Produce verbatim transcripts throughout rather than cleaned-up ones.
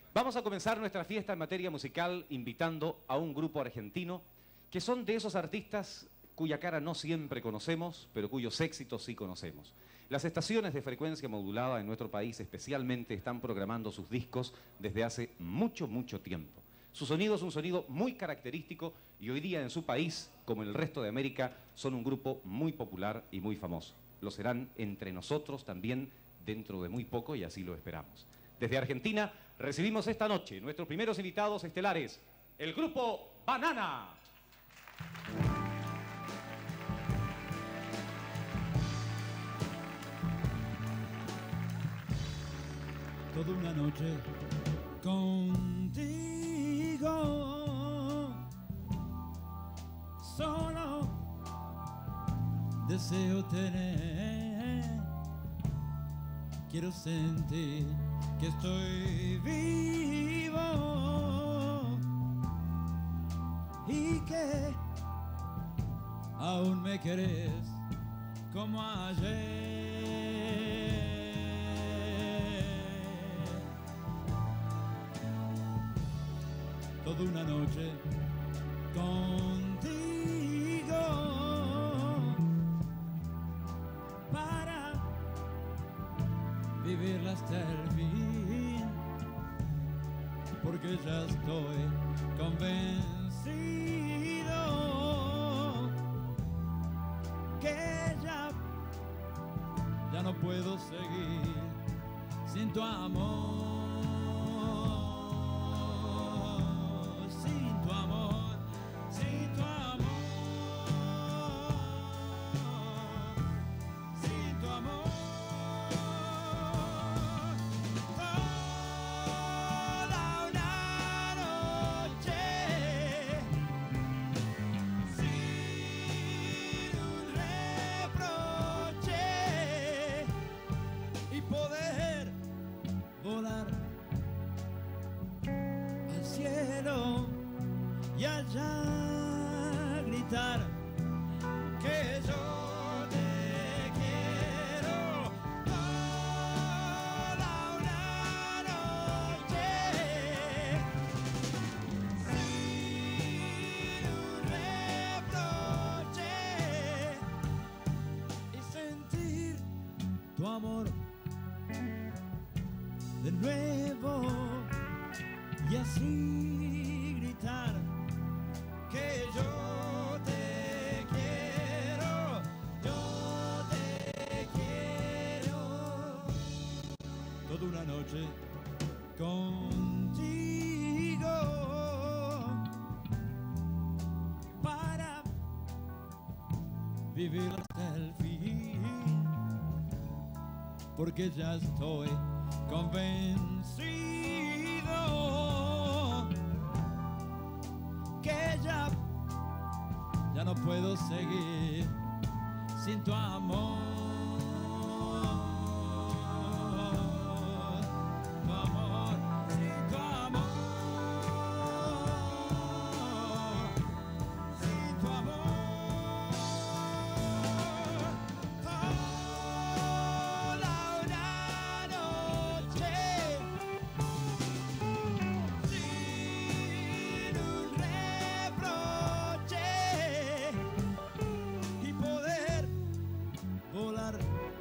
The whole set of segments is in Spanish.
Vamos a comenzar nuestra fiesta en materia musical invitando a un grupo argentino que son de esos artistas cuya cara no siempre conocemos, pero cuyos éxitos sí conocemos. Las estaciones de frecuencia modulada en nuestro país especialmente están programando sus discos desde hace mucho, mucho tiempo. Su sonido es un sonido muy característico y hoy día en su país, como en el resto de América, son un grupo muy popular y muy famoso. Lo serán entre nosotros también dentro de muy poco y así lo esperamos. Desde Argentina recibimos esta noche nuestros primeros invitados estelares, el grupo Banana. Toda una noche contigo, solo deseo tener, quiero sentir que estoy vivo y que aún me querés como ayer. Toda una noche contigo para vivirla hasta el fin, porque ya estoy convencido que ya, ya no puedo seguir sin tu amor. Y allá gritar que yo te quiero toda una noche sin un reproche y sentir tu amor de nuevo y así gritar que yo te quiero, yo te quiero. Toda una noche contigo para vivir hasta el fin, porque ya estoy convencido que ya, ya no puedo seguir sin tu amor. Tu amor, sin tu amor, sin tu amor. Toda una noche sin un reproche y poder volar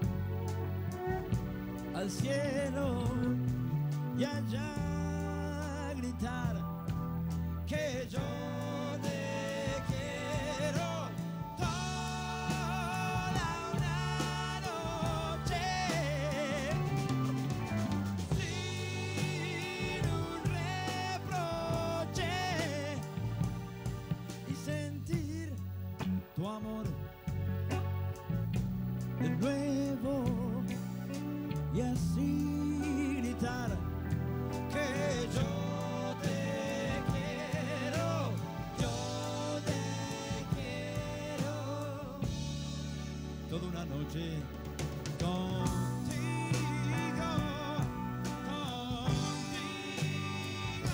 al cielo y allá gritar que yo te quiero toda una noche sin un reproche y sentir tu amor de nuevo y así gritar que yo te quiero, yo te quiero. Toda una noche contigo, contigo.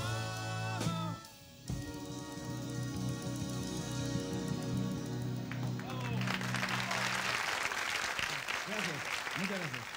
Gracias, muchas gracias.